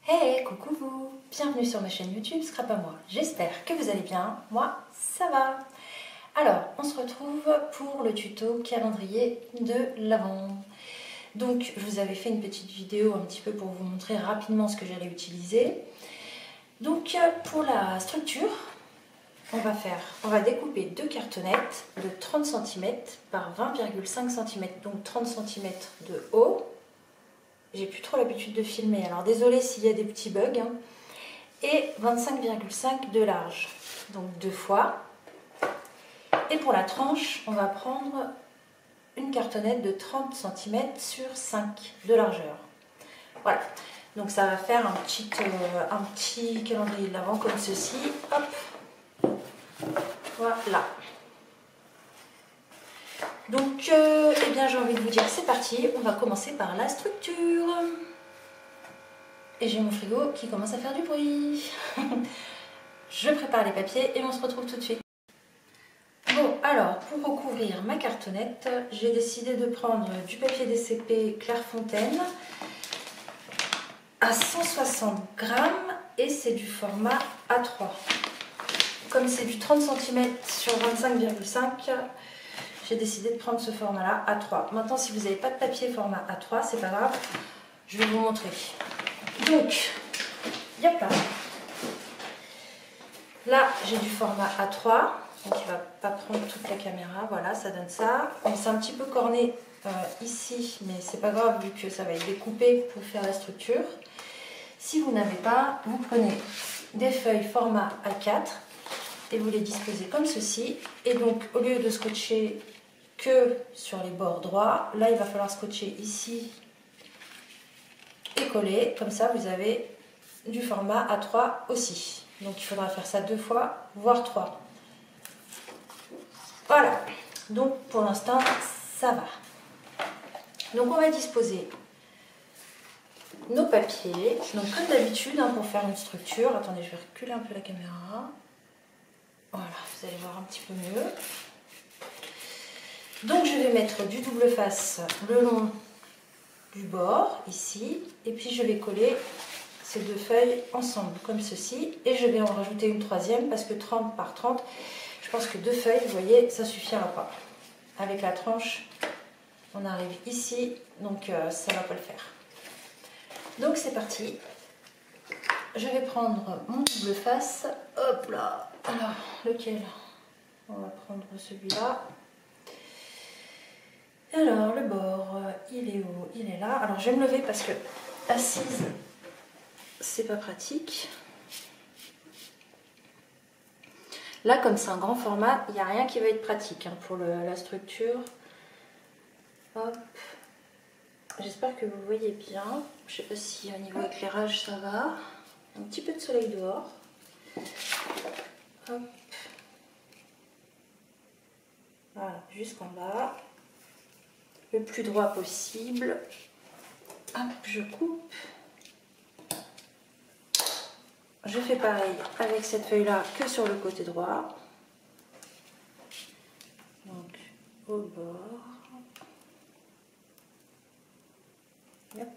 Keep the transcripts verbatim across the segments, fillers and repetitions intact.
Hey, coucou vous! Bienvenue sur ma chaîne YouTube Scrap à moi. J'espère que vous allez bien. Moi, ça va! Alors, on se retrouve pour le tuto calendrier de l'Avent. Donc, je vous avais fait une petite vidéo un petit peu pour vous montrer rapidement ce que j'allais utiliser. Donc, pour la structure, on va faire, on va découper deux cartonnettes de trente centimètres par vingt virgule cinq centimètres, donc trente centimètres de haut. J'ai plus trop l'habitude de filmer, alors désolé s'il y a des petits bugs. Hein. Et vingt-cinq virgule cinq de large, donc deux fois. Et pour la tranche, on va prendre une cartonnette de trente centimètres sur cinq de largeur. Voilà, donc ça va faire un petit, euh, un petit calendrier de l'Avent comme ceci. Hop, voilà. Donc, euh, eh bien, j'ai envie de vous dire, c'est parti. On va commencer par la structure. Et j'ai mon frigo qui commence à faire du bruit. Je prépare les papiers et on se retrouve tout de suite. Bon, alors, pour recouvrir ma cartonnette, j'ai décidé de prendre du papier D C P Clairefontaine à cent soixante grammes et c'est du format A trois. Comme c'est du trente centimètres sur vingt-cinq virgule cinq, j'ai décidé de prendre ce format-là, A trois. Maintenant, si vous n'avez pas de papier format A trois, c'est pas grave, je vais vous montrer. Donc, yep là. Là, j'ai du format A trois, donc il ne va pas prendre toute la caméra, voilà, ça donne ça. C'est un petit peu corné euh, ici, mais c'est pas grave vu que ça va être découpé pour faire la structure. Si vous n'avez pas, vous prenez des feuilles format A quatre et vous les disposez comme ceci. Et donc, au lieu de scotcher que sur les bords droits, là il va falloir scotcher ici et coller, comme ça vous avez du format A trois aussi. Donc il faudra faire ça deux fois, voire trois. Voilà, donc pour l'instant ça va. Donc on va disposer nos papiers, donc comme d'habitude hein, pour faire une structure. Attendez, je vais reculer un peu la caméra. Voilà, vous allez voir un petit peu mieux. Donc je vais mettre du double face le long du bord ici et puis je vais coller ces deux feuilles ensemble comme ceci et je vais en rajouter une troisième parce que trente par trente, je pense que deux feuilles, vous voyez, ça suffira pas. Avec la tranche, on arrive ici, donc euh, ça va pas le faire. Donc c'est parti. Je vais prendre mon double face. Hop là. Alors lequel? On va prendre celui-là. Alors, le bord, il est où? Il est là. Alors, je vais me lever parce que assise, c'est pas pratique. Là, comme c'est un grand format, il n'y a rien qui va être pratique hein, pour le, la structure. Hop. J'espère que vous voyez bien. Je ne sais pas si au niveau éclairage, ça va. Un petit peu de soleil dehors. Hop. Voilà, jusqu'en bas. Le plus droit possible. Hop, je coupe. Je fais pareil avec cette feuille là que sur le côté droit. Donc au bord. Hop.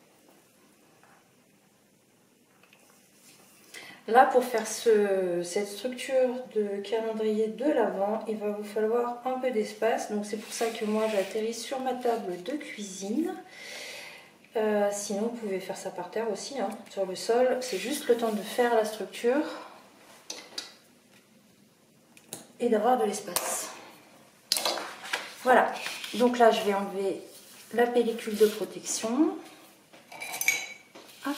Là, pour faire ce, cette structure de calendrier de l'Avent, il va vous falloir un peu d'espace. Donc c'est pour ça que moi j'atterris sur ma table de cuisine. Euh, sinon, vous pouvez faire ça par terre aussi, hein, sur le sol. C'est juste le temps de faire la structure et d'avoir de l'espace. Voilà. Donc là, je vais enlever la pellicule de protection. Hop.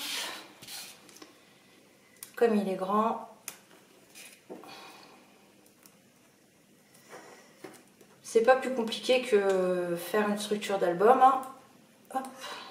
Comme il est grand, c'est pas plus compliqué que faire une structure d'album. Hein. Hop.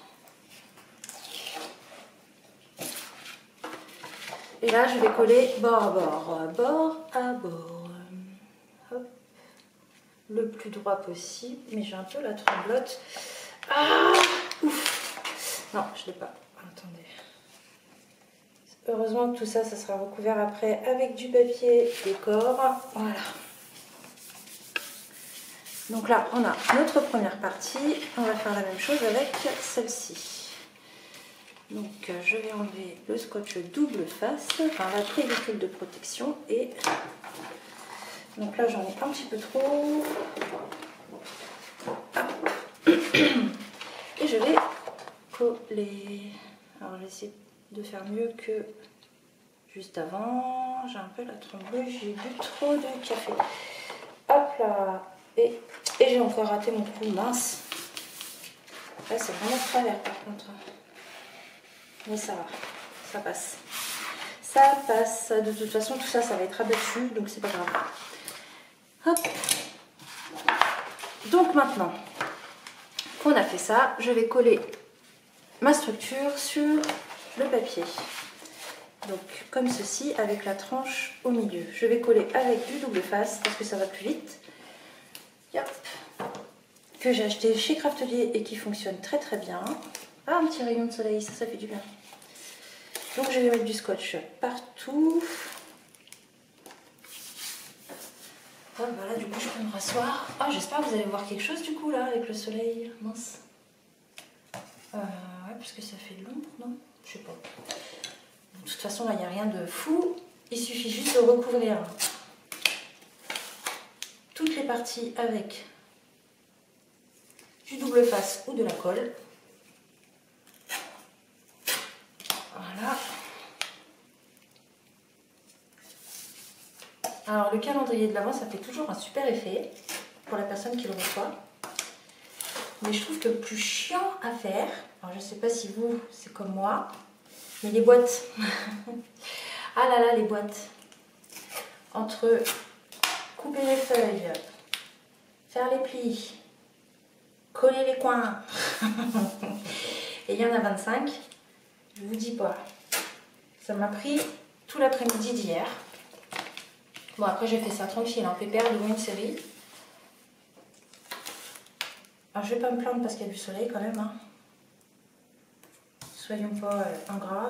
Et là, je vais coller bord à bord, bord à bord. Hop. Le plus droit possible, mais j'ai un peu la tremblote. Ah, ouf. Non, je l'ai pas. Attendez. Heureusement que tout ça, ça sera recouvert après avec du papier décor. Voilà. Donc là, on a notre première partie. On va faire la même chose avec celle-ci. Donc euh, je vais enlever le scotch double face, enfin la pellicule de protection, et donc là j'en ai un petit peu trop. Et je vais coller. Alors je vais essayer de faire mieux que juste avant. J'ai un peu la trompeuse, j'ai bu trop de café. Hop là. Et, et j'ai encore raté mon coup, mince. Là c'est vraiment travers par contre. Mais ça va, ça passe. Ça passe. De toute façon tout ça, ça va être abattu, donc c'est pas grave. Hop. Donc maintenant qu'on a fait ça, je vais coller ma structure sur le papier. Donc comme ceci, avec la tranche au milieu. Je vais coller avec du double face parce que ça va plus vite. Yep. Que j'ai acheté chez Craftelier et qui fonctionne très très bien. Ah, un petit rayon de soleil, ça, ça fait du bien. Donc je vais mettre du scotch partout. Hop, voilà, du coup je peux me rasseoir. Ah, j'espère que vous allez voir quelque chose du coup là avec le soleil. Mince. Euh, ouais, parce que ça fait de l'ombre, non? Je sais pas. De toute façon, là, il n'y a rien de fou. Il suffit juste de recouvrir toutes les parties avec du double face ou de la colle. Voilà. Alors, le calendrier de l'Avent, ça fait toujours un super effet pour la personne qui le reçoit. Mais je trouve que le plus chiant à faire, alors je ne sais pas si vous, c'est comme moi, mais les boîtes. Ah là là, les boîtes. Entre couper les feuilles, faire les plis, coller les coins, et il y en a vingt-cinq, je vous dis pas. Ça m'a pris tout l'après-midi d'hier. Bon, après j'ai fait ça tranquille, hein, pépère devant une série. Alors je vais pas me plaindre parce qu'il y a du soleil quand même. Hein. Soyons pas euh, ingrats.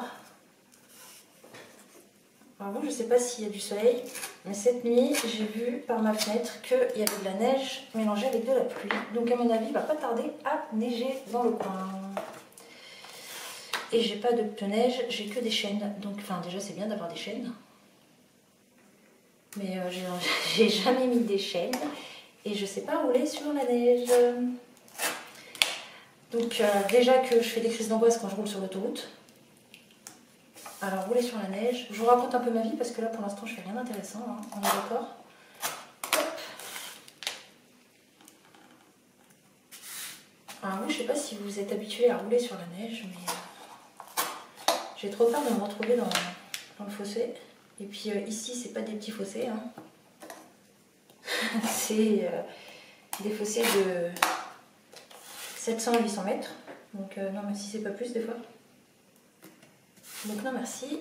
Alors bon, je sais pas s'il y a du soleil, mais cette nuit, j'ai vu par ma fenêtre qu'il y avait de la neige mélangée avec de la pluie. Donc à mon avis, il va pas tarder à neiger dans le coin. Et j'ai pas de pneus neige, j'ai que des chaînes. Donc, enfin déjà c'est bien d'avoir des chaînes. Mais euh, j'ai jamais mis des chaînes. Et je sais pas rouler sur la neige. Donc euh, déjà que je fais des crises d'angoisse quand je roule sur l'autoroute. Alors rouler sur la neige, je vous raconte un peu ma vie parce que là pour l'instant je fais rien d'intéressant, hein, on est d'accord. Alors vous, je sais pas si vous êtes habitués à rouler sur la neige, mais euh, j'ai trop peur de me retrouver dans, dans le fossé. Et puis euh, ici c'est pas des petits fossés, hein. C'est euh, des fossés de sept cents à huit cents mètres, donc euh, non mais si c'est pas plus des fois. Donc non merci.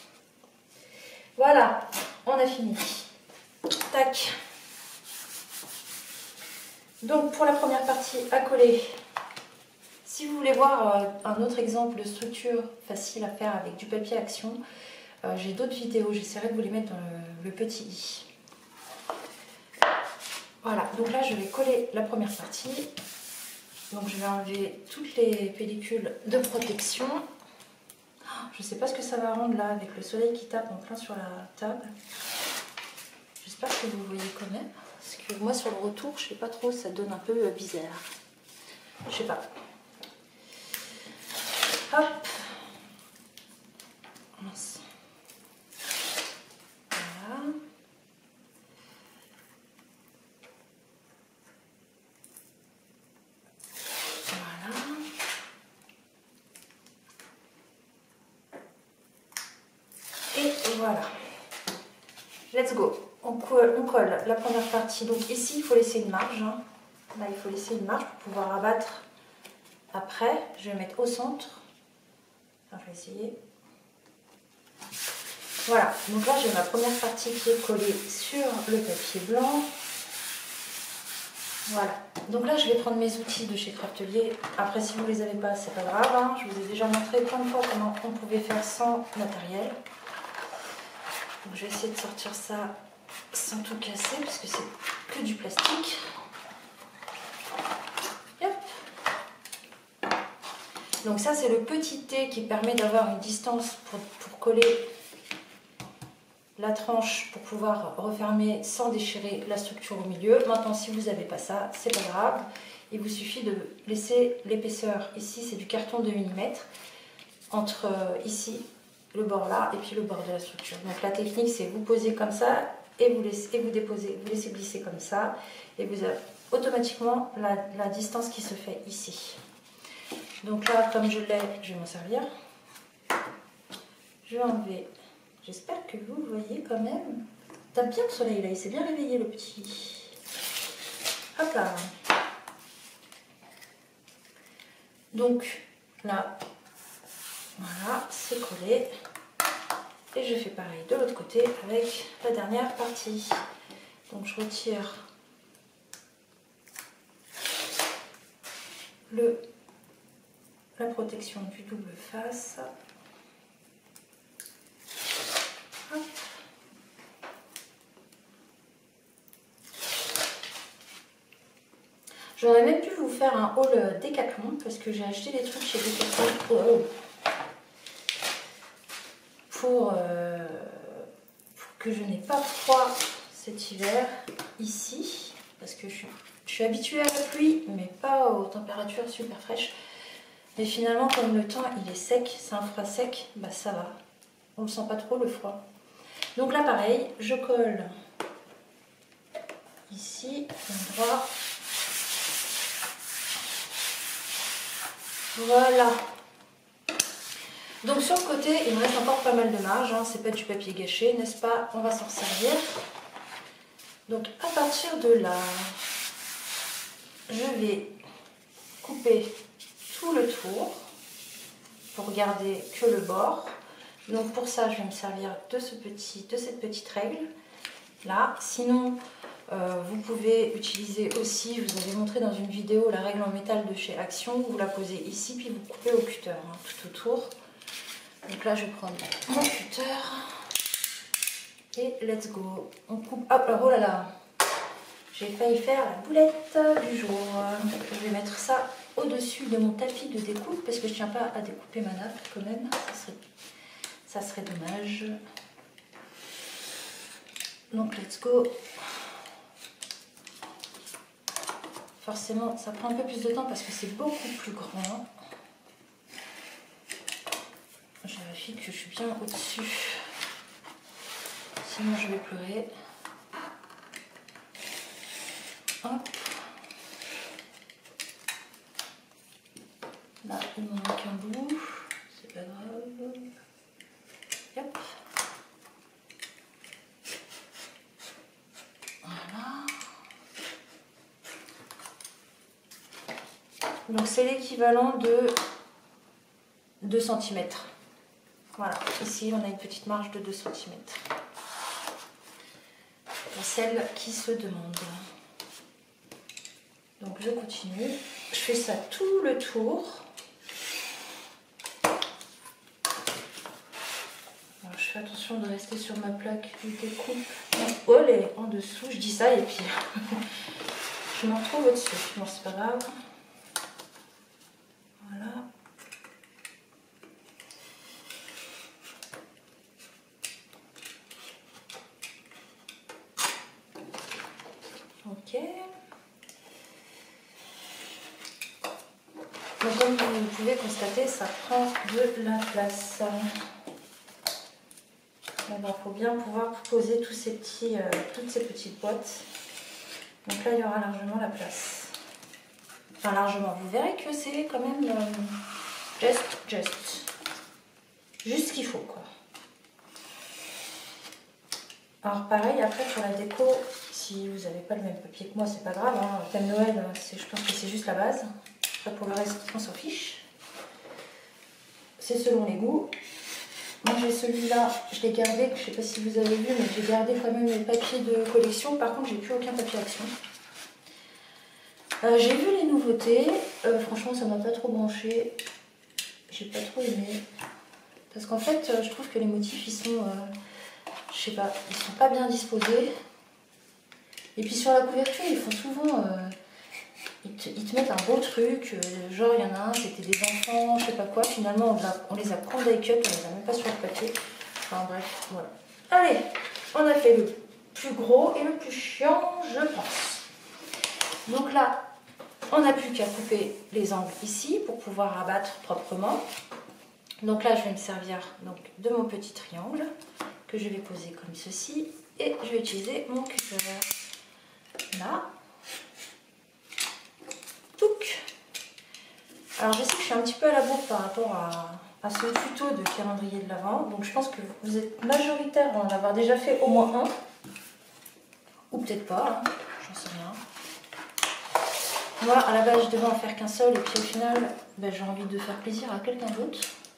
Voilà, on a fini. Tac. Donc pour la première partie à coller, si vous voulez voir euh, un autre exemple de structure facile à faire avec du papier action, euh, j'ai d'autres vidéos, j'essaierai de vous les mettre dans le, le petit i. Voilà, donc là je vais coller la première partie. Donc je vais enlever toutes les pellicules de protection. Je ne sais pas ce que ça va rendre là avec le soleil qui tape en plein sur la table. J'espère que vous voyez quand même. Parce que moi sur le retour, je sais pas trop, ça donne un peu bizarre. Je sais pas. Hop. Mince. Voilà. Voilà. Et voilà. Let's go. On colle, on colle la première partie. Donc ici, il faut laisser une marge. Hein. Là, il faut laisser une marge pour pouvoir abattre après. Je vais mettre au centre. Enfin, je vais essayer. Voilà. Donc là, j'ai ma première partie qui est collée sur le papier blanc. Voilà. Donc là, je vais prendre mes outils de chez Craftelier. Après, si vous ne les avez pas, c'est pas grave. Hein. Je vous ai déjà montré plein de fois comment on pouvait faire sans matériel. Donc, je vais essayer de sortir ça sans tout casser parce que c'est que du plastique. Hop. Donc ça c'est le petit T qui permet d'avoir une distance pour, pour coller la tranche pour pouvoir refermer sans déchirer la structure au milieu. Maintenant si vous n'avez pas ça, c'est pas grave, il vous suffit de laisser l'épaisseur, ici c'est du carton deux millimètres, entre euh, ici le bord là et puis le bord de la structure. Donc la technique c'est vous posez comme ça et vous laissez, et vous déposez, vous laissez glisser comme ça et vous avez automatiquement la, la distance qui se fait ici. Donc là comme je l'ai, je vais m'en servir. Je vais enlever. J'espère que vous voyez quand même. Tape bien le soleil là, il s'est bien réveillé le petit. Hop là. Donc là, voilà, c'est collé. Et je fais pareil de l'autre côté avec la dernière partie. Donc je retire le, la protection du double face. J'aurais même pu vous faire un haul Décathlon parce que j'ai acheté des trucs chez Décathlon pour, pour, euh, pour que je n'ai pas froid cet hiver ici parce que je suis, je suis habituée à la pluie mais pas aux températures super fraîches. Mais finalement comme le temps il est sec, c'est un froid sec, bah ça va, on ne sent pas trop le froid. Donc là pareil, je colle ici, l'endroit. Voilà. Donc sur le côté, il me reste encore pas mal de marge, hein. C'est pas du papier gâché, n'est-ce pas? On va s'en servir. Donc à partir de là, je vais couper tout le tour pour garder que le bord. Donc pour ça, je vais me servir de, ce petit, de cette petite règle là. Sinon, euh, vous pouvez utiliser aussi, je vous avais montré dans une vidéo la règle en métal de chez Action. Vous la posez ici, puis vous coupez au cutter hein, tout autour. Donc là, je vais prendre mon cutter et let's go. On coupe. Hop là, oh là là, j'ai failli faire la boulette du jour. Je vais mettre ça au-dessus de mon tapis de découpe parce que je tiens pas à découper ma nappe quand même. Ça serait, ça serait dommage. Donc let's go. Forcément, ça prend un peu plus de temps parce que c'est beaucoup plus grand. Je vérifie que je suis bien au-dessus. Sinon, je vais pleurer. Hop. Là, il m'en manque un bout. C'est pas grave. Hop. Voilà. Donc c'est l'équivalent de deux centimètres. Voilà, ici on a une petite marge de deux centimètres. Pour celles qui se demandent. Donc je continue. Je fais ça tout le tour. Alors, je fais attention de rester sur ma plaque de découpe. Oh, elle est en dessous, je dis ça et puis je me retrouve au-dessus. Bon, c'est pas grave. Voilà. Ok. Donc comme vous pouvez constater, ça prend de la place. Il bon, faut bien pouvoir poser tous ces petits, euh, toutes ces petites boîtes. Donc là, il y aura largement la place. Enfin, largement. Vous verrez que c'est quand même euh, just, just. Juste ce qu'il faut, quoi. Alors pareil, après pour la déco, si vous n'avez pas le même papier que moi, c'est pas grave. Hein. Thème Noël, je pense que c'est juste la base. Après pour le reste, on s'en fiche. C'est selon les goûts. Moi j'ai celui-là, je l'ai gardé, je sais pas si vous avez vu, mais j'ai gardé quand même les papiers de collection. Par contre, j'ai plus aucun papier Action. Euh, j'ai vu les nouveautés. Euh, franchement, ça m'a pas trop branché. J'ai pas trop aimé. Parce qu'en fait, euh, je trouve que les motifs, ils sont, euh, je sais pas, ils sont pas bien disposés. Et puis sur la couverture, ils font souvent, euh, Ils te, ils te mettent un beau truc, euh, genre il y en a un, c'était des enfants, je sais pas quoi. Finalement, on, a, on les a condé cut, on les a même pas sur le papier. Enfin bref, voilà. Allez, on a fait le plus gros et le plus chiant, je pense. Donc là, on n'a plus qu'à couper les angles ici pour pouvoir abattre proprement. Donc là, je vais me servir donc, de mon petit triangle que je vais poser comme ceci. Et je vais utiliser mon cutter. Là. Touc. Alors je sais que je suis un petit peu à la bourre par rapport à, à ce tuto de calendrier de l'Avent. Donc je pense que vous êtes majoritaire à en avoir déjà fait au moins un. Ou peut-être pas, hein, j'en sais rien. Moi à la base je devais en faire qu'un seul et puis au final ben, j'ai envie de faire plaisir à quelqu'un d'autre.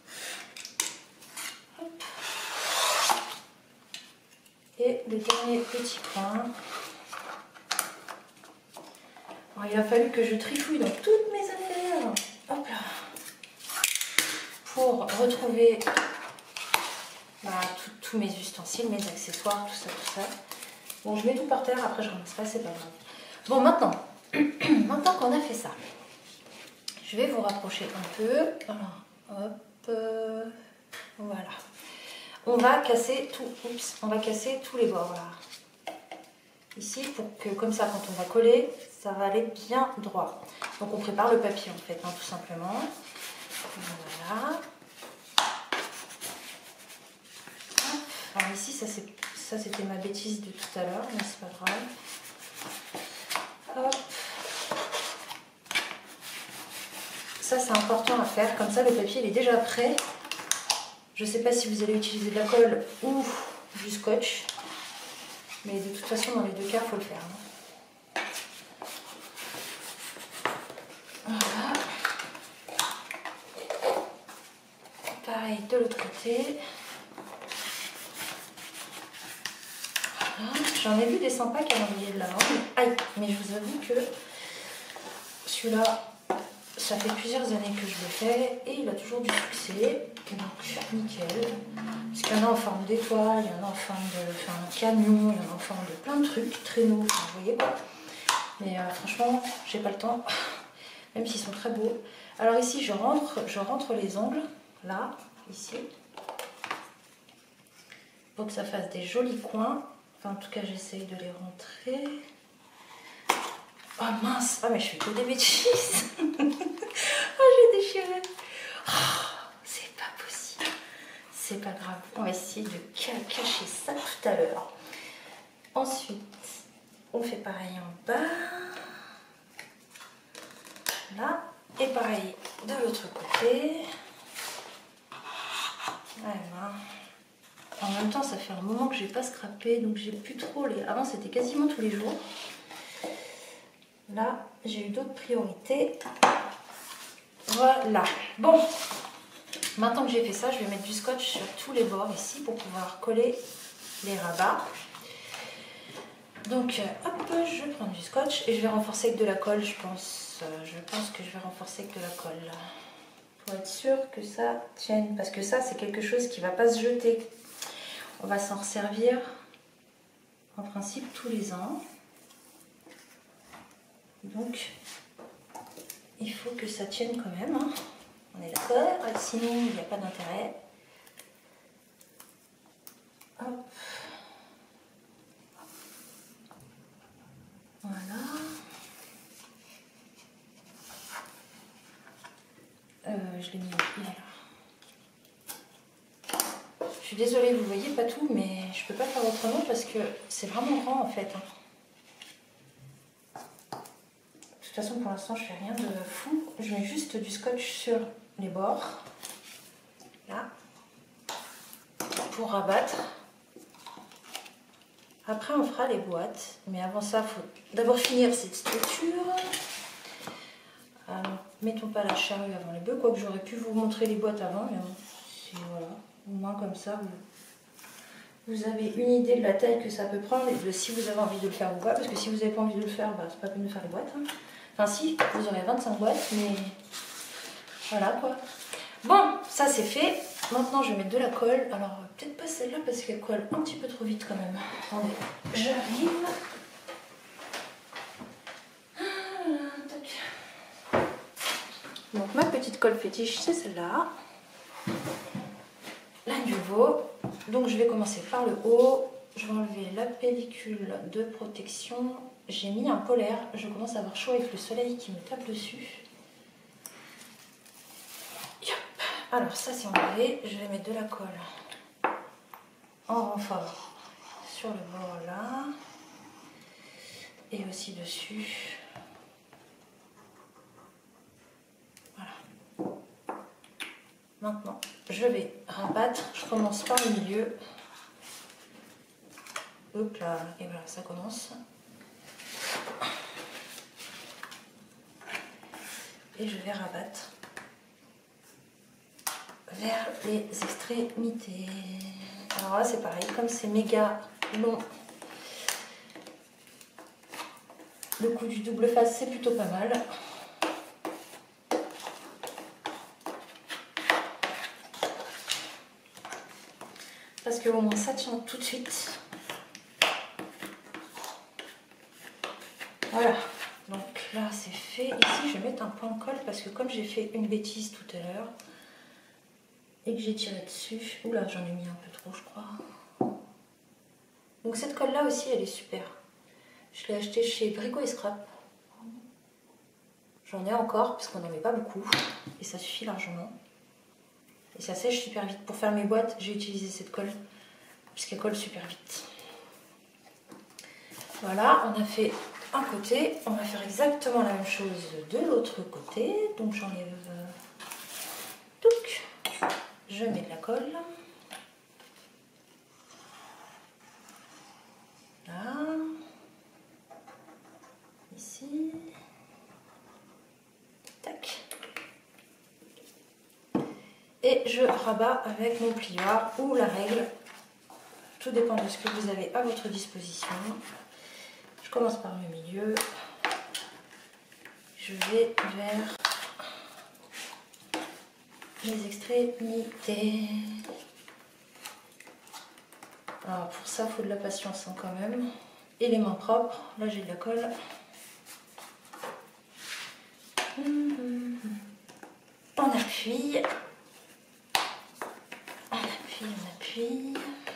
Et le dernier petit coin. Alors, il a fallu que je trifouille dans toutes mes affaires. Hop là. Pour retrouver bah, tous mes ustensiles, mes accessoires, tout ça, tout ça. Bon, je mets tout par terre, après je ramasse pas, c'est pas grave. Bon, maintenant, maintenant qu'on a fait ça, je vais vous rapprocher un peu. Alors, hop, euh, voilà. On va casser tout, oups, on va casser tous les bords là. Ici, pour que comme ça, quand on va coller, ça va aller bien droit. Donc on prépare le papier en fait, hein, tout simplement. Voilà. Alors ici, ça c'était ma bêtise de tout à l'heure, mais c'est pas grave. Hop. Ça c'est important à faire, comme ça le papier il est déjà prêt. Je ne sais pas si vous allez utiliser de la colle ou du scotch, mais de toute façon dans les deux cas il faut le faire. Hein. Voilà. Pareil de l'autre côté. Voilà. J'en ai vu des sympas calendriers de l'Avent. Aïe, mais je vous avoue que celui-là, ça fait plusieurs années que je le fais et il a toujours du succès. Donc nickel. Parce qu'il y en a en forme d'étoile, il y en a en forme de enfin, un camion, il y en a en forme de plein de trucs, traîneaux, enfin, vous voyez quoi. Mais euh, franchement, j'ai pas le temps, même s'ils sont très beaux. Alors ici, je rentre, je rentre les ongles, là, ici, pour que ça fasse des jolis coins. Enfin, en tout cas, j'essaye de les rentrer. Oh mince, oh mais je fais que des bêtises. Oh, j'ai déchiré. Oh, c'est pas possible. C'est pas grave. On va essayer de cacher ça tout à l'heure. Ensuite, on fait pareil en bas. Là. Et pareil de l'autre côté. Voilà. En même temps, ça fait un moment que j'ai pas scrappé, donc j'ai plus trop les. Avant, c'était quasiment tous les jours. Là, j'ai eu d'autres priorités. Voilà. Bon, maintenant que j'ai fait ça, je vais mettre du scotch sur tous les bords ici pour pouvoir coller les rabats. Donc, hop, je prends du scotch et je vais renforcer avec de la colle, je pense. Je pense que je vais renforcer avec de la colle. Pour être sûr que ça tienne. Parce que ça, c'est quelque chose qui ne va pas se jeter. On va s'en resservir, en principe, tous les ans. Donc, il faut que ça tienne quand même. Hein. On est d'accord, sinon il n'y a pas d'intérêt. Hop. Voilà. Euh, je l'ai mis là. Je suis désolée, vous voyez pas tout, mais je peux pas faire autrement parce que c'est vraiment grand en fait. De toute façon, pour l'instant, je fais rien de fou. Je mets juste du scotch sur les bords. Là. Pour rabattre. Après, on fera les boîtes. Mais avant ça, il faut d'abord finir cette structure. Alors, mettons pas la charrue avant les bœufs. Quoique j'aurais pu vous montrer les boîtes avant. Mais bon, voilà. Au moins, comme ça, vous, vous avez une idée de la taille que ça peut prendre et de si vous avez envie de le faire ou pas. Parce que si vous n'avez pas envie de le faire, bah, c'est pas peine de faire les boîtes. Hein. Enfin, si, vous aurez vingt-cinq boîtes, mais voilà quoi. Bon, ça c'est fait. Maintenant, je vais mettre de la colle. Alors, peut-être pas celle-là parce qu'elle colle un petit peu trop vite quand même. Attendez, j'arrive. Donc ma petite colle fétiche, c'est celle-là. La Nuvo. Donc je vais commencer par le haut. Je vais enlever la pellicule de protection. J'ai mis un polaire. Je commence à avoir chaud avec le soleil qui me tape dessus. Yop. Alors ça c'est enlevé. Je vais mettre de la colle en renfort sur le bord là. Et aussi dessus. Voilà. Maintenant, je vais rabattre. Je commence par le milieu. Hop là, et voilà, ça commence. Et je vais rabattre vers les extrémités. Alors là, c'est pareil, comme c'est méga long, le coup du double face, c'est plutôt pas mal. Parce que au moins ça tient tout de suite. Voilà, donc là c'est fait. Ici je vais mettre un point de colle parce que comme j'ai fait une bêtise tout à l'heure et que j'ai tiré dessus, oula j'en ai mis un peu trop je crois. Donc cette colle là aussi elle est super. Je l'ai achetée chez Brico et Scrap. J'en ai encore parce qu'on n'en met pas beaucoup et ça suffit largement. Et ça sèche super vite. Pour faire mes boîtes j'ai utilisé cette colle puisqu'elle colle super vite. Voilà, on a fait un côté, on va faire exactement la même chose de l'autre côté. Donc j'enlève tout, je mets de la colle. Là, ici, tac. Et je rabats avec mon plioir ou la règle. Tout dépend de ce que vous avez à votre disposition. Je commence par le milieu. Je vais vers les extrémités. Alors pour ça, il faut de la patience hein, quand même. Et les mains propres. Là, j'ai de la colle. On appuie. On appuie, on appuie.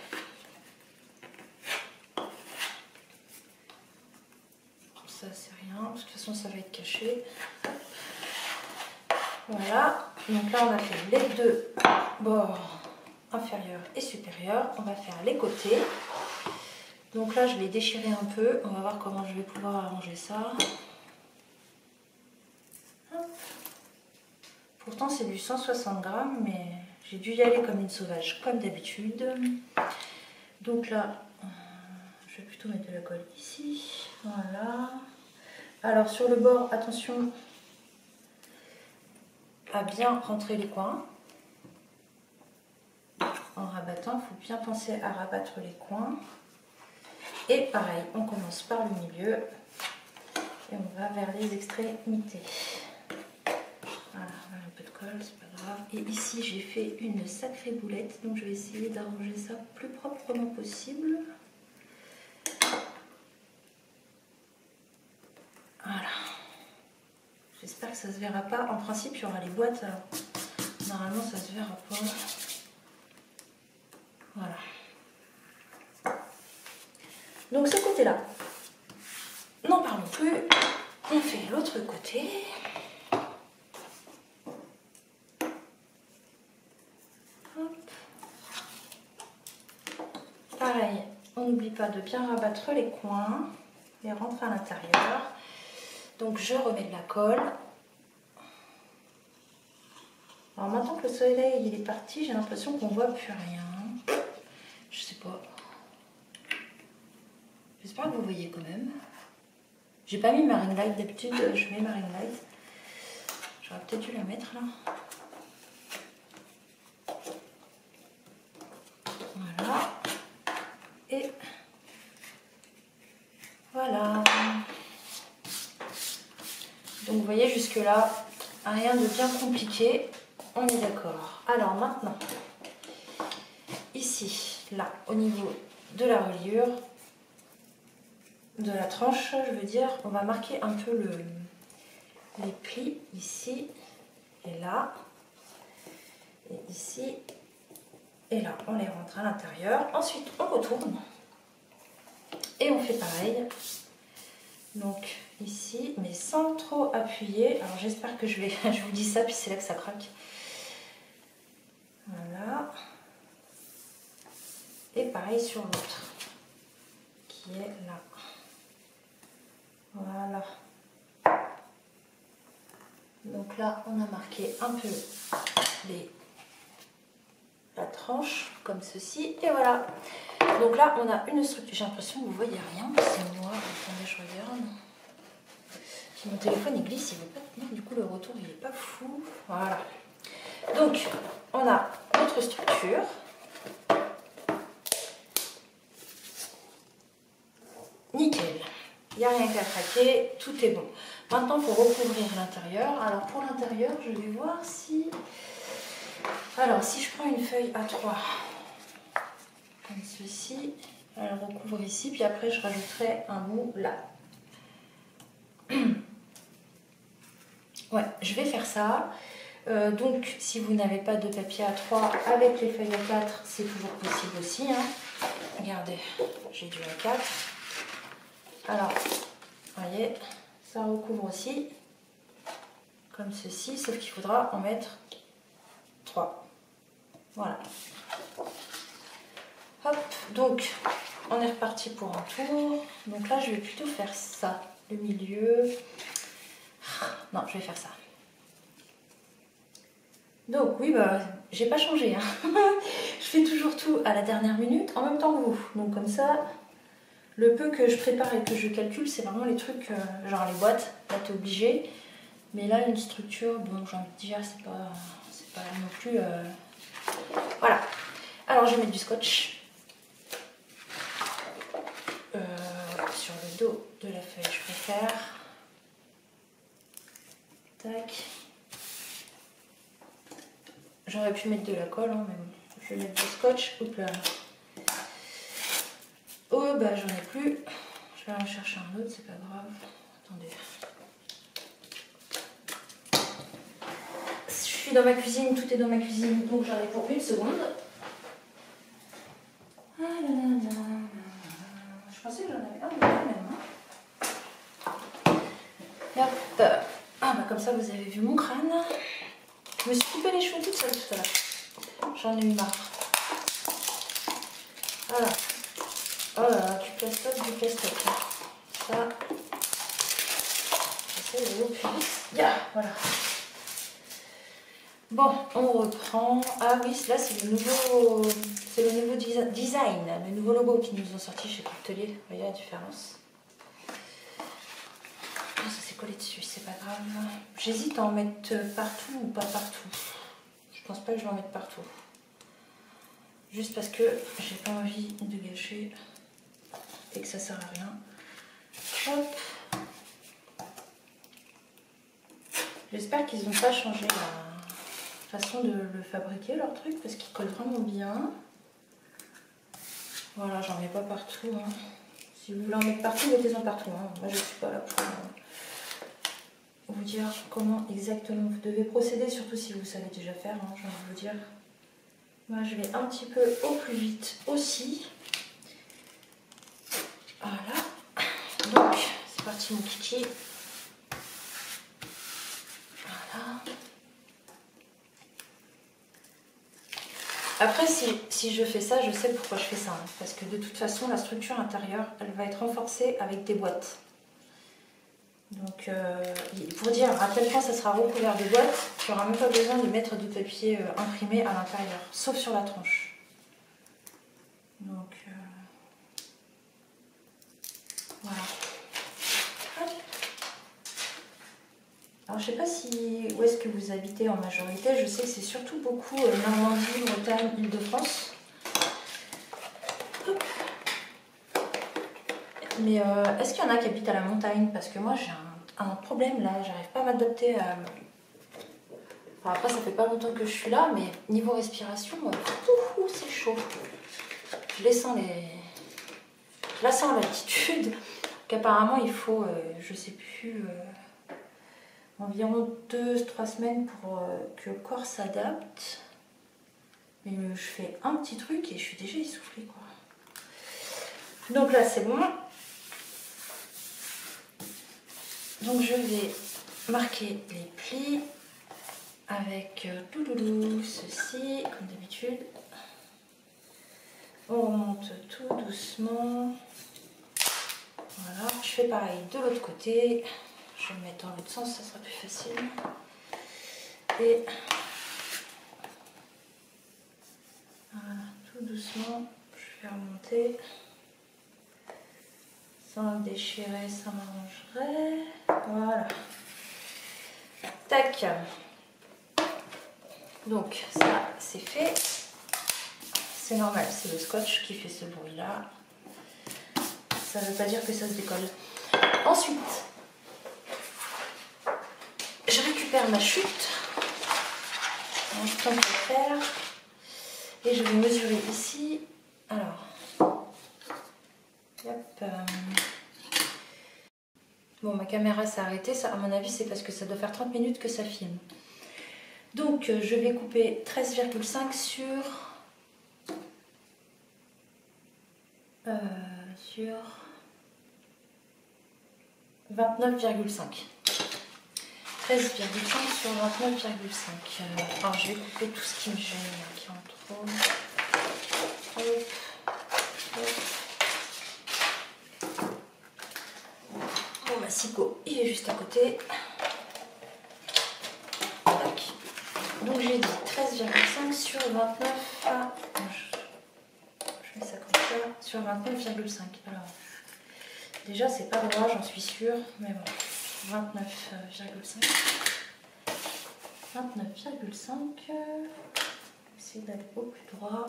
Ça c'est rien, de toute façon ça va être caché. Voilà, donc là on a fait les deux bords inférieurs et supérieurs. On va faire les côtés. Donc là je vais déchirer un peu, on va voir comment je vais pouvoir arranger ça. Hop. Pourtant c'est du cent soixante grammes, mais j'ai dû y aller comme une sauvage, comme d'habitude. Donc là, je vais plutôt mettre de la colle ici. Voilà. Alors sur le bord, attention à bien rentrer les coins. En rabattant, il faut bien penser à rabattre les coins. Et pareil, on commence par le milieu et on va vers les extrémités. Voilà, un peu de colle, c'est pas grave. Et ici, j'ai fait une sacrée boulette, donc je vais essayer d'arranger ça plus proprement possible. Voilà. J'espère que ça se verra pas. En principe, il y aura les boîtes. Alors, normalement, ça se verra pas. Voilà. Donc, ce côté-là, n'en parlons plus. On fait l'autre côté. Hop. Pareil, on n'oublie pas de bien rabattre les coins. Les rentrer à l'intérieur. Donc je remets de la colle. Alors maintenant que le soleil il est parti, j'ai l'impression qu'on voit plus rien. Je sais pas. J'espère que vous voyez quand même. J'ai pas mis ma ring light, d'habitude je mets ma ring light. J'aurais peut-être dû la mettre là. Voilà. Et voilà. Donc vous voyez jusque là, rien de bien compliqué, on est d'accord. Alors maintenant, ici, là, au niveau de la reliure, de la tranche, je veux dire, on va marquer un peu le, les plis ici. et là. Et ici et là. On les rentre à l'intérieur. Ensuite, on retourne. Et on fait pareil. Donc ici, mais sans trop appuyer. Alors j'espère que je vais... je vous dis ça, puis c'est là que ça craque. Voilà. Et pareil sur l'autre. Qui est là. Voilà. Donc là, on a marqué un peu les, la tranche, comme ceci. Et voilà. Donc là, on a une structure. J'ai l'impression que vous voyez rien. C'est noir. Attendez, je regarde. Mon téléphone, il glisse, il ne veut pas tenir. Du coup, le retour, il n'est pas fou. Voilà. Donc, on a notre structure. Nickel. Il n'y a rien qu'à craquer. Tout est bon. Maintenant, pour recouvrir l'intérieur. Alors, pour l'intérieur, je vais voir si... Alors, si je prends une feuille A trois, comme ceci, elle recouvre ici. Puis après, je rajouterai un bout là. Ouais, je vais faire ça. Euh, donc, si vous n'avez pas de papier A trois avec les feuilles A quatre, c'est toujours possible aussi. Hein. Regardez, j'ai du A quatre. Alors, vous voyez, ça recouvre aussi, comme ceci, sauf qu'il faudra en mettre trois. Voilà. Hop, donc, on est reparti pour un tour. Donc là, je vais plutôt faire ça, le milieu. Non, je vais faire ça. Donc oui, bah, j'ai pas changé. Hein. Je fais toujours tout à la dernière minute, en même temps que vous. Donc comme ça, le peu que je prépare et que je calcule, c'est vraiment les trucs, euh, genre les boîtes, là t'es obligé. Mais là, une structure, bon, j'ai envie de dire, c'est pas, c'est pas non plus... Euh... Voilà. Alors, je vais mettre du scotch. Euh, sur le dos de la feuille, je préfère. Tac. J'aurais pu mettre de la colle, hein, mais bon. Je vais mettre du scotch. Hop là. Oh, bah j'en ai plus. Je vais en chercher un autre, c'est pas grave. Attendez. Je suis dans ma cuisine, tout est dans ma cuisine, donc j'en ai pour une seconde. Ah là là là. Je pensais que j'en avais un de la même. Hein. Et hop. Ah bah comme ça vous avez vu mon crâne. Je me suis coupé les cheveux toute seule tout à l'heure. J'en ai eu marre. Voilà. Oh là là, du plastoc, du plastoc. Ça. J'essaie de plus vite. Yeah, voilà. Bon, on reprend. Ah oui, là c'est le nouveau, c'est le nouveau design, le nouveau logo qui nous ont sorti chez Coutelier. Vous voyez la différence. Ah, ça s'est collé dessus, c'est pas grave. J'hésite à en mettre partout ou pas partout. Je pense pas que je vais en mettre partout. Juste parce que j'ai pas envie de gâcher et que ça sert à rien. Hop. J'espère qu'ils n'ont pas changé la façon de le fabriquer leur truc parce qu'il colle vraiment bien. Voilà, j'en mets pas partout. Hein. Si vous voulez en mettre partout, mettez-en partout. Hein. Moi je suis pas là pour vous dire comment exactement vous devez procéder, surtout si vous savez déjà faire, hein, j'ai envie de vous dire. Moi je vais un petit peu au plus vite aussi. Voilà. Donc c'est parti mon kiki. Voilà. Après si, si je fais ça, je sais pourquoi je fais ça. Hein, parce que de toute façon la structure intérieure, elle va être renforcée avec des boîtes. Donc euh, pour dire à quel point ça sera recouvert de boîtes, tu n'auras même pas besoin de mettre de papier euh, imprimé à l'intérieur, sauf sur la tranche. Donc euh, voilà. Hop. Alors je sais pas si où est-ce que vous habitez en majorité, je sais que c'est surtout beaucoup euh, Normandie, Bretagne, Île-de-France. Mais euh, est-ce qu'il y en a qui habitent à la montagne? Parce que moi j'ai un, un problème là, j'arrive pas à m'adapter à... Enfin, après ça fait pas longtemps que je suis là, mais niveau respiration, euh, c'est chaud. Je les sens les... Je la sens à l'altitude. Qu'apparemment il faut, euh, je sais plus... Euh... environ deux trois semaines pour euh, que le corps s'adapte. Mais euh, je fais un petit truc et je suis déjà essoufflée, quoi. Donc là, c'est bon. Donc je vais marquer les plis avec euh, touloulou, ceci, comme d'habitude. On remonte tout doucement. Voilà, je fais pareil de l'autre côté. Je vais le mettre dans l'autre sens, ça sera plus facile. Et voilà, tout doucement, je vais remonter. Sans déchirer, ça m'arrangerait. Voilà. Tac. Donc ça, c'est fait. C'est normal, c'est le scotch qui fait ce bruit-là. Ça ne veut pas dire que ça se décolle. Ensuite, je récupère ma chute. En train de le faire. Et je vais mesurer ici. Alors, hop. Bon, ma caméra s'est arrêtée. Ça, à mon avis, c'est parce que ça doit faire trente minutes que ça filme. Donc, je vais couper treize virgule cinq sur... Euh, sur vingt-neuf virgule cinq. treize virgule cinq sur vingt-neuf virgule cinq. Euh, alors, je vais couper tout ce qui me gêne, qui est en trop. Hop, hop. Bon, ma sicot, il est juste à côté. Tac. Donc, j'ai dit treize virgule cinq sur vingt-neuf. Ah, je, je mets ça comme ça. Sur vingt-neuf virgule cinq. Alors, déjà, c'est pas droit, j'en suis sûre. Mais bon, vingt-neuf virgule cinq. vingt-neuf virgule cinq. Essayer d'aller au plus droit.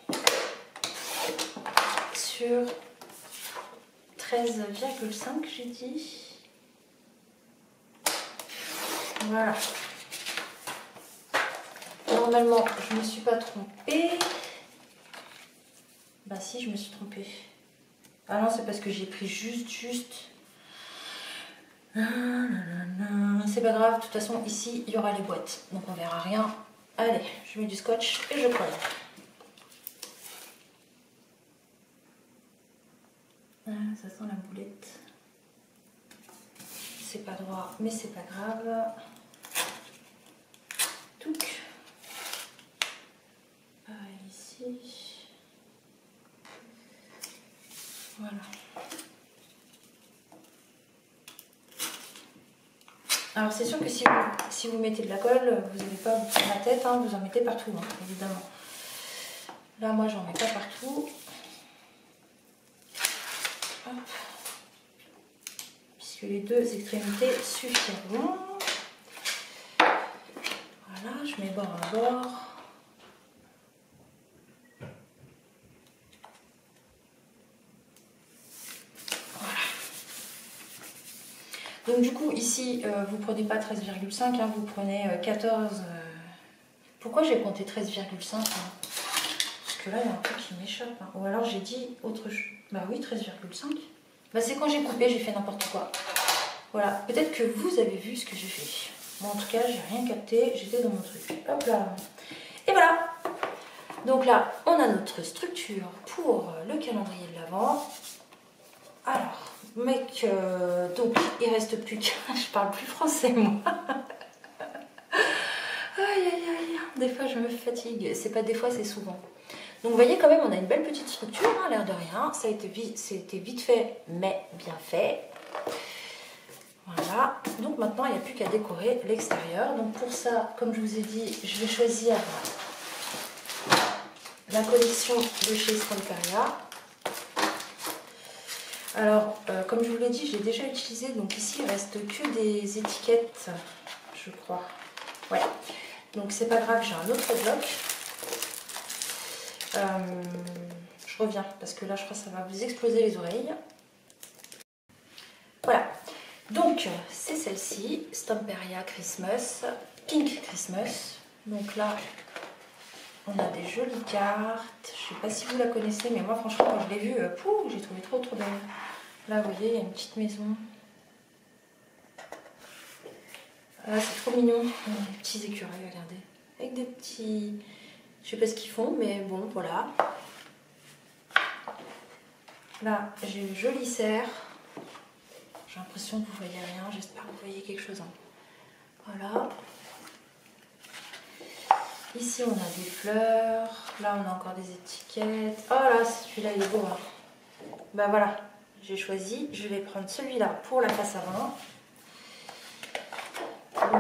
Sur treize virgule cinq, j'ai dit. Voilà. Normalement, je ne me suis pas trompée. Bah si, je me suis trompée. Ah non, c'est parce que j'ai pris juste, juste. C'est pas grave, de toute façon, ici, il y aura les boîtes. Donc on verra rien. Allez, je mets du scotch et je colle. Ah, ça sent la boulette. C'est pas droit, mais c'est pas grave. Touc. Pareil ici. Voilà. Alors c'est sûr que si vous, si vous mettez de la colle, vous n'allez pas vous prendre la tête, hein, vous en mettez partout, hein, évidemment. Là, moi, j'en mets pas partout. Hop. Puisque les deux extrémités suffiront. Voilà, je mets bord à bord. Voilà. Donc du coup, ici, euh, vous prenez pas treize virgule cinq, hein, vous prenez euh, quatorze. Euh... Pourquoi j'ai compté treize virgule cinq hein? Parce que là, il y a un truc qui m'échappe. Hein. Ou alors j'ai dit autre chose. Bah oui, treize virgule cinq. Bah c'est quand j'ai coupé, j'ai fait n'importe quoi. Voilà, peut-être que vous avez vu ce que j'ai fait. Moi, en tout cas, j'ai rien capté, j'étais dans mon truc. Hop là. Et voilà. Donc là, on a notre structure pour le calendrier de l'Avent. Alors, mec, euh, donc il reste plus que... Je parle plus français, moi. Aïe, aïe, aïe. Des fois, je me fatigue. C'est pas des fois, c'est souvent. Donc, vous voyez, quand même, on a une belle petite structure, hein, l'air de rien. Ça a été vite, c'était vite fait, mais bien fait. Voilà. Donc, maintenant, il n'y a plus qu'à décorer l'extérieur. Donc, pour ça, comme je vous ai dit, je vais choisir la collection de chez Stamperia. Alors, euh, comme je vous l'ai dit, je l'ai déjà utilisé. Donc, ici, il ne reste que des étiquettes, je crois. Ouais. Donc, c'est pas grave, j'ai un autre bloc. Euh, je reviens parce que là je crois que ça va vous exploser les oreilles. Voilà, donc c'est celle-ci, Stamperia Christmas, Pink Christmas. Donc là on a des jolies cartes. Je sais pas si vous la connaissez, mais moi franchement quand je l'ai vue, pouh, j'ai trouvé trop trop belle. Là vous voyez, il y a une petite maison Ah, c'est trop mignon. Les petits écureuils, regardez. Avec des petits... Je sais pas ce qu'ils font, mais bon, voilà. Là, j'ai une jolie serre. J'ai l'impression que vous voyez rien. J'espère que vous voyez quelque chose. Hein. Voilà. Ici, on a des fleurs. Là, on a encore des étiquettes. Oh là, celui-là, il est beau. Hein. Ben voilà, j'ai choisi. Je vais prendre celui-là pour la face avant. Donc,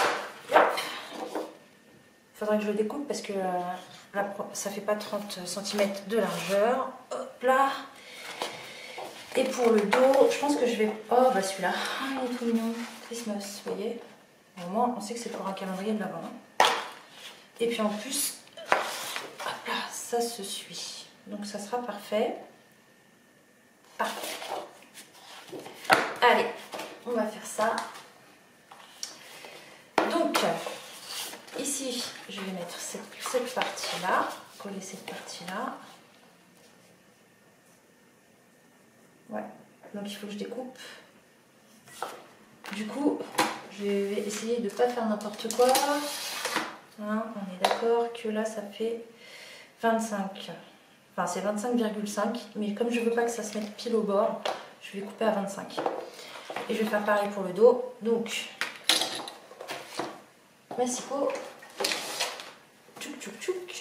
il faudra que je le découpe parce que euh, là, ça fait pas trente centimètres de largeur. Hop là. Et pour le dos, je pense que je vais... Oh, bah celui-là, ah, il est trop mignon. Christmas, vous voyez. Au moins, on sait que c'est pour un calendrier de l'Avent. Et puis en plus, hop là, ça se suit. Donc ça sera parfait. Parfait. Allez, on va faire ça. Donc, ici, je vais mettre cette, cette partie-là, coller cette partie-là. Ouais, donc il faut que je découpe. Du coup, je vais essayer de ne pas faire n'importe quoi. Hein, on est d'accord que là, ça fait vingt-cinq. Enfin, c'est vingt-cinq virgule cinq, mais comme je ne veux pas que ça se mette pile au bord, je vais couper à vingt-cinq. Et je vais faire pareil pour le dos. Donc, massicot. Tchouk tchouk tchouk.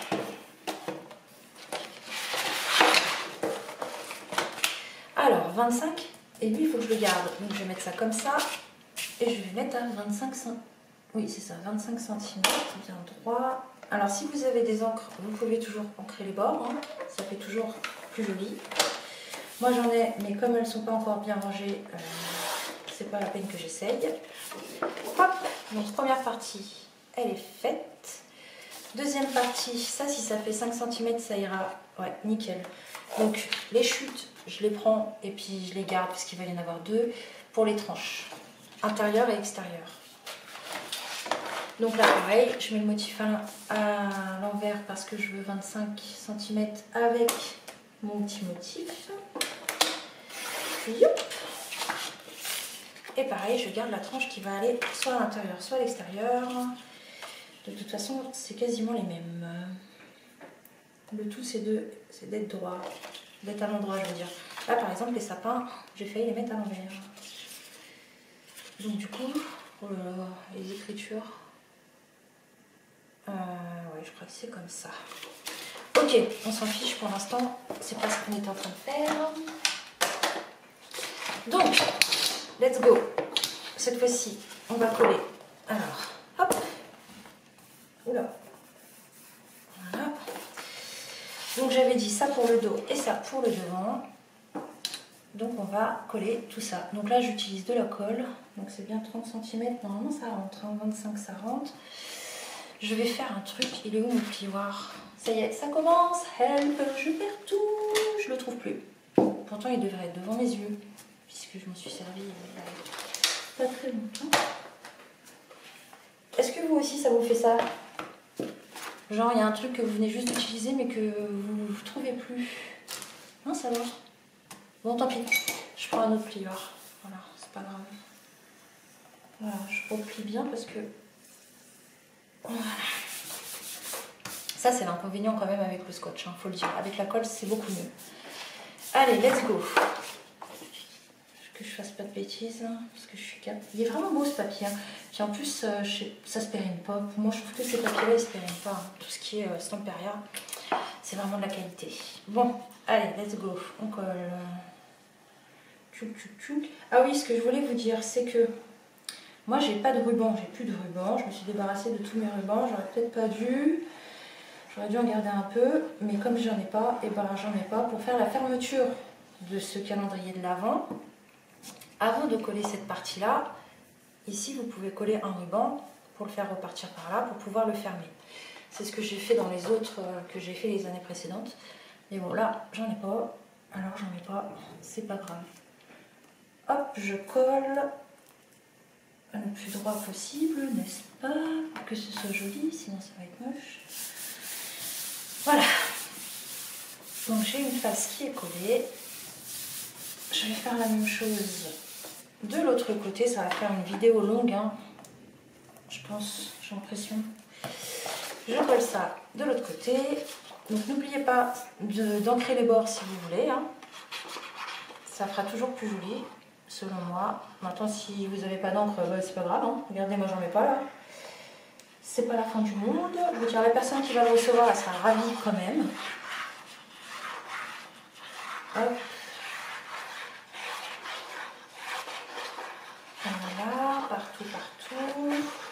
Alors, vingt-cinq, et lui, il faut que je le garde. Donc, je vais mettre ça comme ça, et je vais mettre à vingt-cinq centimètres. Oui, c'est ça, vingt-cinq centimètres, bien droit. Alors, si vous avez des encres, vous pouvez toujours ancrer les bords. Hein. Ça fait toujours plus joli. Moi, j'en ai, mais comme elles ne sont pas encore bien rangées, euh, c'est pas la peine que j'essaye. Hop, donc première partie, elle est faite. Deuxième partie, ça, si ça fait cinq centimètres, ça ira. Ouais, nickel. Donc, les chutes, je les prends et puis je les garde parce qu'il va y en avoir deux pour les tranches, intérieure et extérieure. Donc là, pareil, je mets le motif à l'envers parce que je veux vingt-cinq centimètres avec mon petit motif. Puis, hop. Et pareil, je garde la tranche qui va aller soit à l'intérieur, soit à l'extérieur. De toute façon, c'est quasiment les mêmes. Le tout, c'est d'être droit, d'être à l'endroit, je veux dire. Là, par exemple, les sapins, j'ai failli les mettre à l'envers. Donc du coup, oh là là, les écritures... Euh, ouais, je crois que c'est comme ça. Ok, on s'en fiche pour l'instant, c'est pas ce qu'on est en train de faire. Donc, let's go. Cette fois-ci, on va coller. Alors, hop. Oula. Voilà. Donc j'avais dit ça pour le dos et ça pour le devant. Donc on va coller tout ça. Donc là j'utilise de la colle. Donc c'est bien trente centimètres. Normalement ça rentre. Hein. vingt-cinq ça rentre. Je vais faire un truc. Il est où mon plioir? Ça y est, ça commence. Help, je perds tout. Je le trouve plus. Pourtant il devrait être devant mes yeux. Puisque je m'en suis servi il y a pas très longtemps. Est-ce que vous aussi ça vous fait ça? Genre il y a un truc que vous venez juste d'utiliser mais que vous ne trouvez plus. Non, ça va. Bon, tant pis. Je prends un autre plioir. Voilà, c'est pas grave. Voilà, je replie bien parce que... Voilà. Ça, c'est l'inconvénient quand même avec le scotch, hein, faut le dire. Avec la colle, c'est beaucoup mieux. Allez, let's go. Que je fasse pas de bêtises, hein, parce que je suis cap. Il est vraiment beau ce papier. Hein. Puis en plus, euh, je sais, ça se périme pas. Pour moi, je trouve que ces papiers-là, ils se périment pas. Hein. Tout ce qui est euh, Stamperia, c'est vraiment de la qualité. Bon, allez, let's go. On colle. Tchouk, tchouk, tchouk. Ah oui, ce que je voulais vous dire, c'est que moi, j'ai pas de ruban. J'ai plus de ruban. Je me suis débarrassée de tous mes rubans. J'aurais peut-être pas dû. J'aurais dû en garder un peu. Mais comme j'en ai pas, et ben j'en ai pas. Pour faire la fermeture de ce calendrier de l'Avent, avant de coller cette partie-là, ici, vous pouvez coller un ruban pour le faire repartir par là, pour pouvoir le fermer. C'est ce que j'ai fait dans les autres euh, que j'ai fait les années précédentes. Mais bon, là, j'en ai pas. Alors, j'en ai pas. C'est pas grave. Hop, je colle le plus droit possible, n'est-ce pas? Pour que ce soit joli, sinon ça va être moche. Voilà. Donc, j'ai une face qui est collée. Je vais faire la même chose de l'autre côté. Ça va faire une vidéo longue, hein. je pense, j'ai l'impression. Je colle ça de l'autre côté. Donc n'oubliez pas d'ancrer les bords si vous voulez. Hein. Ça fera toujours plus joli, selon moi. Maintenant, si vous n'avez pas d'encre, bah, c'est pas grave. Hein. Regardez, moi j'en mets pas là. C'est pas la fin du monde. Je veux dire, la personne qui va le recevoir, elle sera ravie quand même. Hop. Voilà, partout, partout.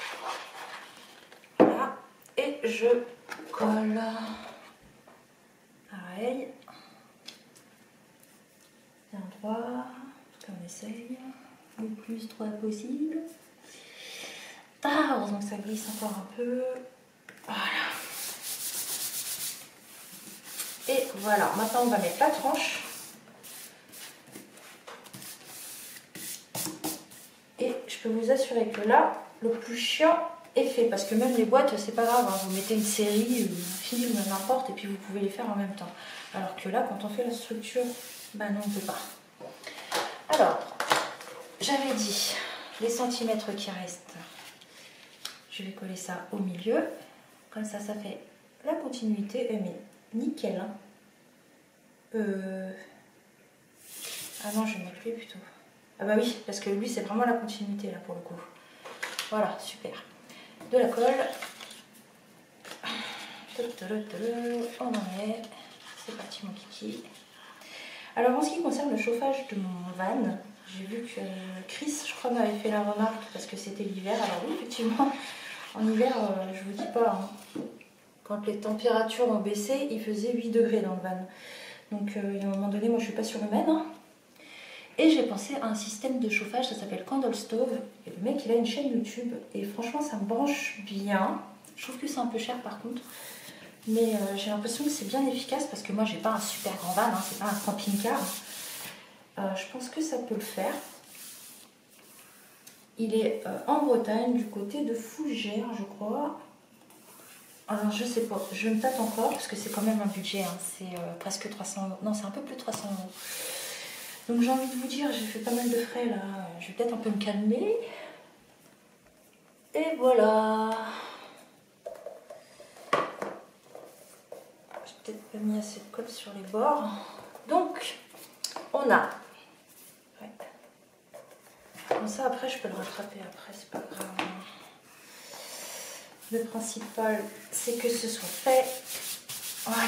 Voilà. Et je colle. Pareil. Bien droit. En tout cas, on essaye. Le plus droit possible. Ah, heureusement que ça glisse encore un peu. Voilà. Et voilà. Maintenant, on va mettre la tranche. Et je peux vous assurer que là, le plus chiant est fait. Parce que même les boîtes, c'est pas grave. Hein, vous mettez une série, un film, n'importe, et puis vous pouvez les faire en même temps. Alors que là, quand on fait la structure, ben non, on ne peut pas. Alors, j'avais dit les centimètres qui restent. Je vais coller ça au milieu. Comme ça, ça fait la continuité. Eh, mais nickel. Hein. Euh... Ah non, je vais mettre lui plutôt. Ah bah oui, parce que lui, c'est vraiment la continuité là pour le coup. Voilà, super. De la colle. On en est. C'est parti mon kiki. Alors en ce qui concerne le chauffage de mon van, j'ai vu que Chris, je crois, m'avait fait la remarque parce que c'était l'hiver. Alors oui, effectivement, en hiver, euh, je vous dis pas, hein, quand les températures ont baissé, il faisait huit degrés dans le van. Donc euh, à un moment donné, moi je suis pas surhumaine. Hein. Et j'ai pensé à un système de chauffage, ça s'appelle Candle Stove. Et le mec, il a une chaîne YouTube et franchement, ça me branche bien. Je trouve que c'est un peu cher par contre. Mais euh, j'ai l'impression que c'est bien efficace parce que moi, j'ai pas un super grand van, hein, c'est pas un camping-car. Euh, je pense que ça peut le faire. Il est euh, en Bretagne, du côté de Fougères, je crois. Alors, je sais pas, je me tâte encore parce que c'est quand même un budget. Hein, c'est euh, presque trois cents euros. Non, c'est un peu plus de trois cents euros. Donc j'ai envie de vous dire, j'ai fait pas mal de frais là, je vais peut-être un peu me calmer. Et voilà. J'ai peut-être pas mis assez de colle sur les bords. Donc, on a... Ouais. Comme ça, après, je peux le rattraper après, c'est pas grave. Le principal, c'est que ce soit fait. Voilà.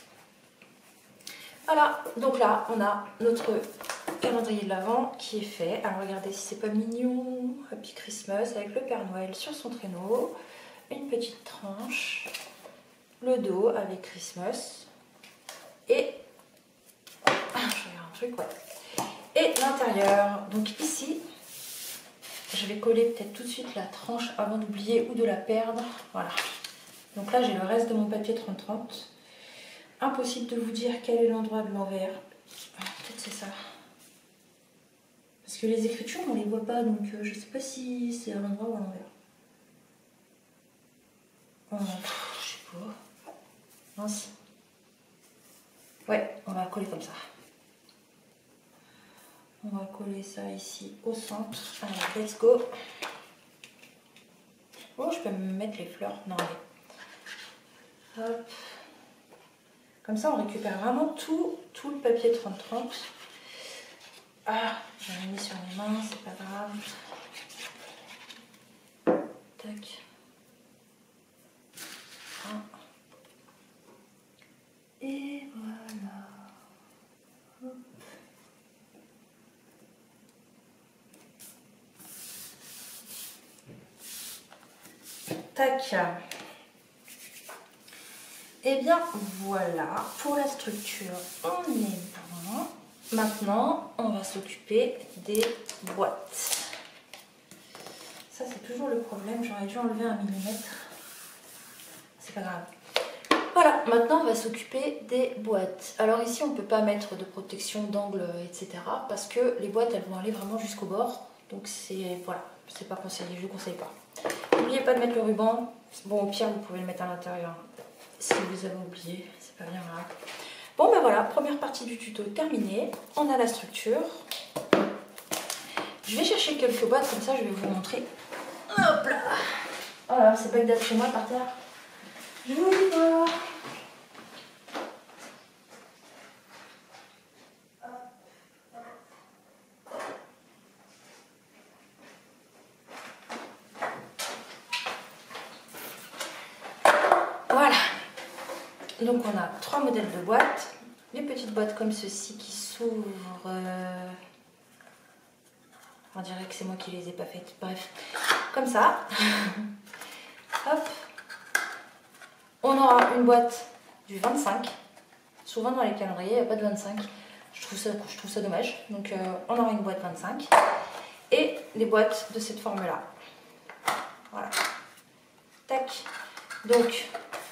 Voilà, donc là, on a notre calendrier de l'Avent qui est fait. Alors regardez si c'est pas mignon. Happy Christmas avec le Père Noël sur son traîneau. Une petite tranche. Le dos avec Christmas. Et... Ah, je regarde un truc, ouais. Et l'intérieur. Donc ici, je vais coller peut-être tout de suite la tranche avant d'oublier ou de la perdre. Voilà. Donc là, j'ai le reste de mon papier trente trente. Impossible de vous dire quel est l'endroit de l'envers. Ah, peut-être c'est ça. Parce que les écritures, on les voit pas, donc euh, je sais pas si c'est à l'endroit ou à l'envers. Oh, je sais pas. Mince. Ouais, on va coller comme ça. On va coller ça ici au centre. Allez, let's go. Oh, je peux me mettre les fleurs. Non, allez. Hop. Comme ça, on récupère vraiment tout, tout le papier trente trente. Ah, j'en ai mis sur les mains, c'est pas grave. Tac. Un. Et voilà. Hop. Tac. Et bien voilà, pour la structure, on est bon. Maintenant, on va s'occuper des boîtes. Ça, c'est toujours le problème. J'aurais dû enlever un millimètre. C'est pas grave. Voilà, maintenant, on va s'occuper des boîtes. Alors ici, on ne peut pas mettre de protection d'angle, et cetera. Parce que les boîtes, elles vont aller vraiment jusqu'au bord. Donc, c'est voilà, c'est pas conseillé, je ne vous conseille pas. N'oubliez pas de mettre le ruban. Bon, au pire, vous pouvez le mettre à l'intérieur. Si vous avez oublié, c'est pas bien grave. Bon ben voilà, première partie du tuto terminée. On a la structure. Je vais chercher quelques boîtes, comme ça je vais vous montrer. Hop là. Oh là, c'est pas que d'être chez moi par terre. Je vous dis voir. Voilà. Donc on a trois modèles de boîtes. Les petites boîtes comme ceci qui s'ouvrent. Euh... On dirait que c'est moi qui les ai pas faites. Bref, comme ça. Hop. On aura une boîte du vingt-cinq. Souvent dans les calendriers, il n'y a pas de vingt-cinq. Je trouve ça, je trouve ça dommage. Donc euh, on aura une boîte vingt-cinq. Et les boîtes de cette forme-là. Voilà. Tac. Donc,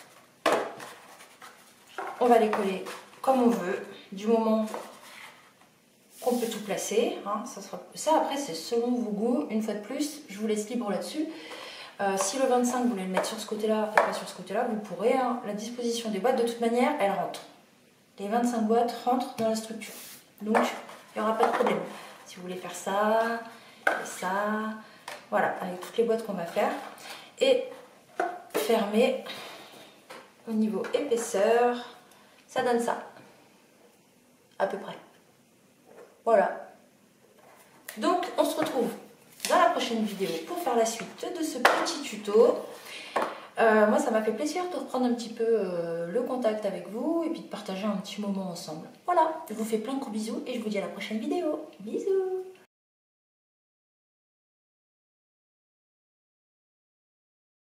on va les coller comme on veut. Du moment qu'on peut tout placer. Hein, ça, sera... ça, après, c'est selon vos goûts. Une fois de plus, je vous laisse libre là-dessus. Euh, si le vingt-cinq, vous voulez le mettre sur ce côté-là et pas sur ce côté-là, vous pourrez. Hein. La disposition des boîtes, de toute manière, elle rentre. Les vingt-cinq boîtes rentrent dans la structure. Donc, il n'y aura pas de problème. Si vous voulez faire ça, et ça, voilà, avec toutes les boîtes qu'on va faire. Et fermer au niveau épaisseur, ça donne ça. À peu près. Voilà. Donc, on se retrouve dans la prochaine vidéo pour faire la suite de ce petit tuto. Euh, moi, ça m'a fait plaisir de reprendre un petit peu euh, le contact avec vous et puis de partager un petit moment ensemble. Voilà, je vous fais plein de gros bisous et je vous dis à la prochaine vidéo. Bisous!